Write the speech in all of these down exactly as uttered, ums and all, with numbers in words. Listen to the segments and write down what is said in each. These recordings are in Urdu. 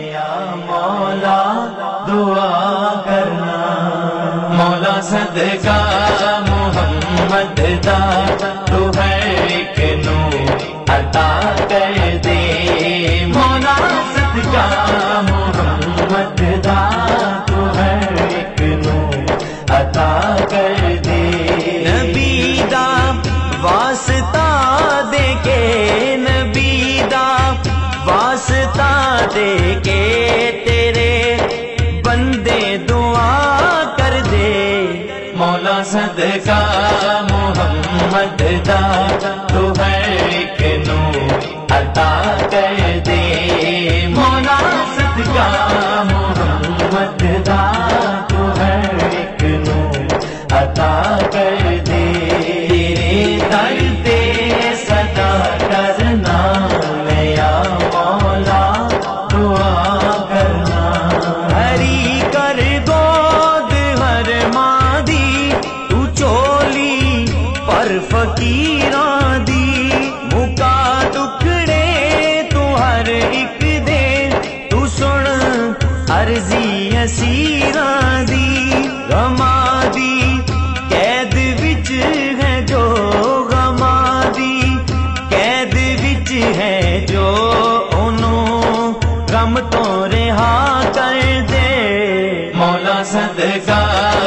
یا مولا دعا کرنا، مولا صدقہ محمد دا تو ہے ایک نور عطا کر دے، مولا صدقہ محمد دا تو ہے ایک نور عطا کر دے، نبی دا واسطہ دے کے، نبی دا واسطہ دے کے تیرے بندے دعا کر دے، مولا صدقہ محمد دا تو ہے ایک نور عطا کر دے، مولا صدقہ محمد دا تو ہے ایک نور عطا کر دے، تیرے در پہ صدا کرنا میں یا مولا دعا کرنا، ہری کر گود ہر مادی تو چولی پر فقیراں دی، مکا ٹکڑے تو ہر ایک دے، تو سن عرضی اسیراں دی، غما دی قید وچ ہے جو، غما دی قید وچ ہے جو، انہوں غم تو رہا کر دے، مولا صدقہ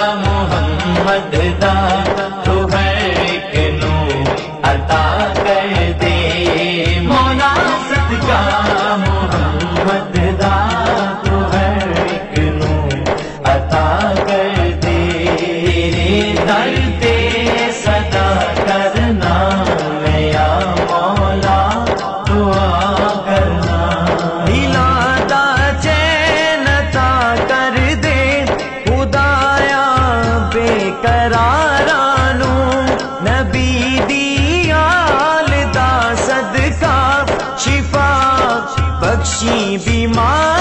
محمد دا تو ہے ایک نور عطا کر دے، مولا صدقہ محمد دا تو ہے ایک نور عطا کر دے، تیرے در پہ صدا کرنا میں یا مولا دعا کرنا، دلاں دا چین عطا کر دے خدایا بے قراراں نوں، نبی دی آل دا صدقہ شفا بخشی بیمار